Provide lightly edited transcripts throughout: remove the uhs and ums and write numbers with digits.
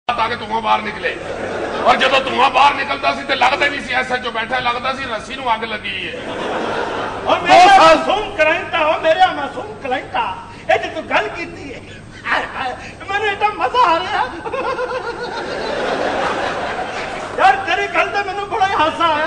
ताकि धुआं बाहर निकले और जो धुआं बाहर निकलता सी ते लगदा नहीं सी एसएचओ बैठा लगदा सी रस्सी नूं अग लगी है। और मेरा मासूम क्लाइंट हो मेरा मासूम क्लाइंट ए जे तू गल कीती है मैंने इतना मजा आ रहा यार तेरी गल ते मैनू बड़ा ही हासा आया।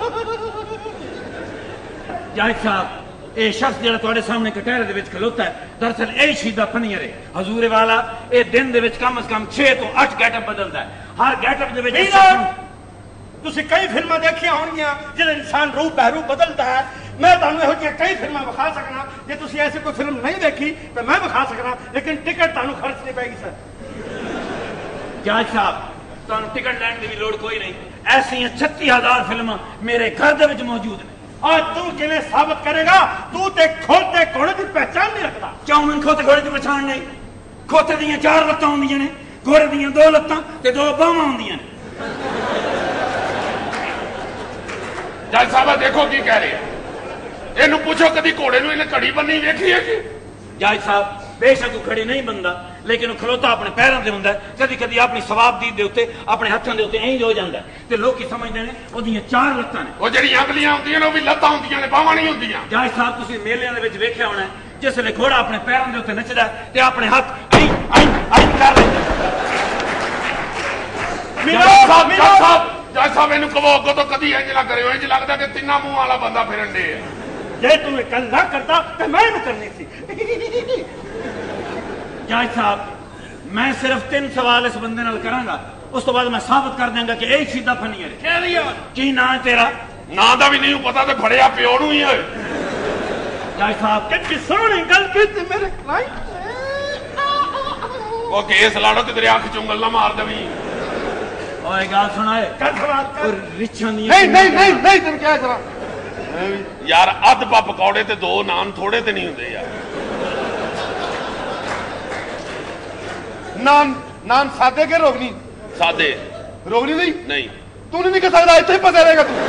जाहिद साहब ये शख्स जो तुहाडे सामने कटहरे दे विच खलोता है दरअसल यही शहीदा फनीर है हजूर वाला ये दिन दे विच कम से कम 6 तो 8 गैटअप बदलता है। हर गैटअप दे विच तुसी कई फिल्मां देखियां होणगियां जिहदे इंसान रूप बहरू बदलता है। मैं तुहानू इहो जिहियां कई फिल्मां विखा सकना जे तुसी ऐसी कोई फिल्म नहीं देखी तो मैं विखा सकना लेकिन टिकट तुहानू खर्चनी पेगी सर। जाहिद साहब तुहानू टिकट लैण दी भी लोड़ कोई नहीं ऐसी 36,000 फिल्मां मेरे घर दे विच मौजूद ने। आज तू किवें साबित करेगा तू ते खोते घोड़े की पहचान नहीं रखता। चौमन खोते घोड़े की पहचान नहीं खोते दियां 4 लत्तां होंदियां ने घोड़े दियां 2 लत्तां ते 2 बाहां होंदियां ने। जज साहब देखो की कह रहे हैं इन्हू पूछो कभी घोड़े नूं इन्हें घड़ी बन्नी वेखी है कि जाहिद साहब बेशक वो खड़ी नहीं बनता लेकिन खलोता अपने पैरों से होंदा कदी कदी अपनी सवाबदीद दे उत्ते अपने हत्थों दे उत्ते इंज हो जांदा ते लोग समझदे ने ओदियां 4 लत्तां ने। वो जेहड़ियां अगलियां होंदियां ने वो भी लत्तां होंदियां ने बाहां नहीं होंदियां। जाहिद साहब तुसीं मेलियां दे विच वेखिया होना जिसले घोड़ा अपने पैरों दे उत्ते नचदा ते अपने हत्थ आई आई आई कर लैंदा। जज साहब इन्हू कहो अगों तो कदी इंज ना करियो इंज लगदा कि तिन्ना मुंह वाला बंदा फिरन दे है। जे तू गल ना करता तो मैं करनी सी। जाहिद साहब मैं सिर्फ 3 सवाल इस बंदे नाल करांगा उस तो बाद मैं साबित कर देंगा कि यही सीधा फनी है। की ना है तेरा? ना दा भी नहीं पता तो फड़िया प्यो नूं ही है। जाहिद साहब कितनी सोहनी गल कीती मेरे क्लाइंट वो केस लाड़ो ते तेरी अख चुंगल ना मार देवी। ओए गल सुनाए कर सवाल कर। और रिछां दी नहीं नहीं नहीं नहीं तुम क्या करा यार अध पा पकौड़े ते 2 नान थोड़े ते नहीं होंदे यार। नान नान सादे के रोगनी सादे रोगनी नहीं नहीं तू नहीं कह सकता इतने पता रहेगा तू।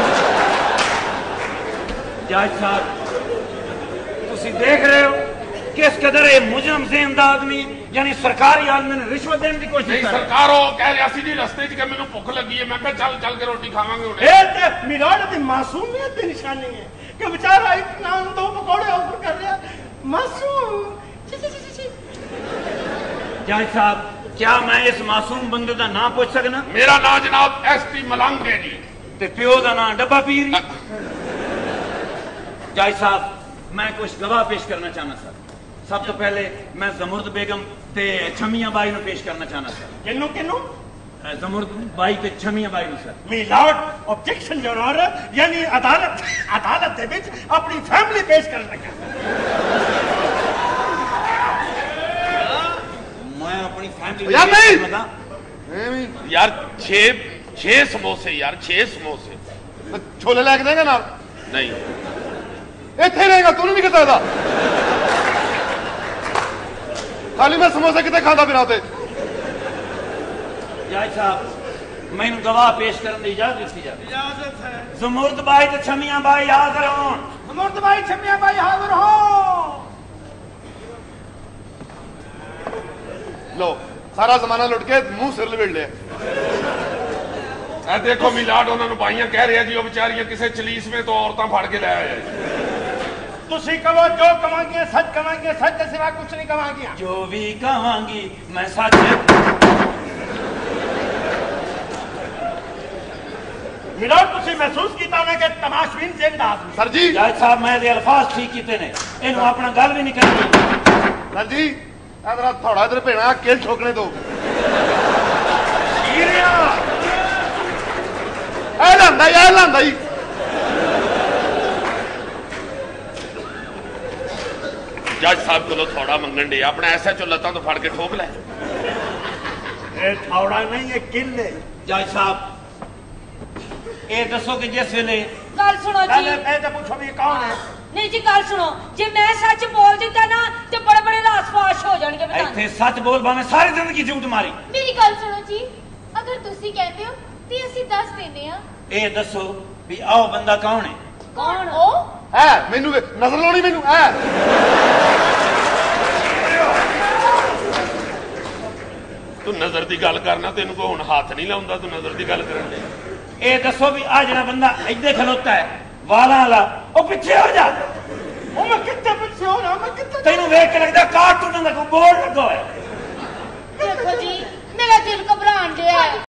जाहिद साहब तुसी देख रहे हो किस कदर ये मुजरम से आदमी यानी सरकारी आदमी ने रिश्वत देने की कोशिश नहीं कर सरकार हो कह रहा सी जी रस्ते च मैनू भुख लगी है मैं कहा चल चल के रोटी खावांगे हुणे। ए ते मिराड दी मासूमियत दी निशानी है कि बेचारा एक नान 2 पकौड़े ऑफर कर रहा मासूम। छी छी छी छी। जाहिद साहब क्या मैं इस मासूम बंदे का नाम पूछ सकना? मेरा नाम जनाब एसपी मलंग है जी ते प्यो का नाम डब्बा पीर। जाहिद साहब मैं कुछ गवाह पेश करना चाहना सर। सब तो पहले मैं जमुर्द बेगम ते छमिया बाई नु पेश करना चाहना सर। किन्नू किन्नू जमुर्द बाई ते छमिया बाई नु सर। मिलावट ऑब्जेक्शन योर ऑनर यानी अदालत अदालत दे विच अपनी फैमिली पेश कर लगा। मैं अपनी फैमिली यार नहीं यार 6 समोसे यार 6 समोसे छोले लैके देगा ना नहीं इतने रहेगा तू नहीं कह सकता खाली मैं समोसा कितने खाता फिर आते। जाहिद साहब मैनू गवाह पेश करने की इजाजत दी जाए। इजाजत है। जमुर्द बाई ते छमिया बाई हाजिर होन। जमुर्द बाई छमिया बाई हाजिर हो। लो सारा जमाना लुट के मुंह सिर लपेट ले। देखो मिलाड उन्होंने बाइयां कह रहे हैं जी वो बेचारियां किसी चलीस में तो औरतां फड़ के ले आए। तुसी कहो जो कमांगी सच कमांगी सच के सिवा कुछ नहीं कमांगी। जो भी कहांगी मैं सच। मिलाड तुसी महसूस कीता ना कि तमाशबीन जिंदा आदमी। सर जी जाहिद साहब मैं दे अल्फाज ठीक कीते ने इन्हों अपना गल भी नहीं करनी। सर जी इधर थोड़ा इधर भेना किल ठोकने दो। लांदा ही जज साहब को थोड़ा मंगन डे अपना ऐसा चो लत्तां तो फड़ के ठोक ले। थोड़ा नहीं है किल है। जाहिद साहब ये दसो कि जिस वेले गल सुनो जी पहले तो पूछो भी कौन है। नहीं जी गल सुनो जे मैं सच बोल दिता ना ते बड़े बड़े रासपाश हो जाएंगे। इत्थे सच बोल भावें सारी जिंदगी झूठ मारी। मेरी गल सुनो जी अगर तुसी कहते हो ते ਅਸੀਂ ਦੱਸ देने आ। ये दसो भी आओ बंदा कौन है? कौन ओ है मेनू नजर लानी मेनू है ਤੂੰ ਨਜ਼ਰ ਦੀ ਗੱਲ ਕਰਨਾ, ਤੈਨੂੰ ਕੋਈ ਹੁਣ ਹੱਥ ਨਹੀਂ ਲਾਉਂਦਾ, ਤੂੰ ਨਜ਼ਰ ਦੀ ਗੱਲ ਕਰਨ ਦੇ। ਇਹ ਦੱਸੋ ਵੀ ਆ ਜਿਹੜਾ ਬੰਦਾ ਇੱਥੇ ਖਲੋਤਾ ਹੈ ਵਾਲਾਂ ਵਾਲਾ, ਉਹ ਪਿੱਛੇ ਹੋ ਜਾ। ਉਹ ਮੈਂ ਕਿੱਥੇ ਪਿੱਛੇ ਹੋਣਾ, ਮੈਂ ਕਿੱਥੇ ਤੈਨੂੰ ਵੇਖ ਕੇ ਲੱਗਦਾ ਕਾਰਟੂਨਾਂ ਦਾ ਕੋਈ ਬੋਲ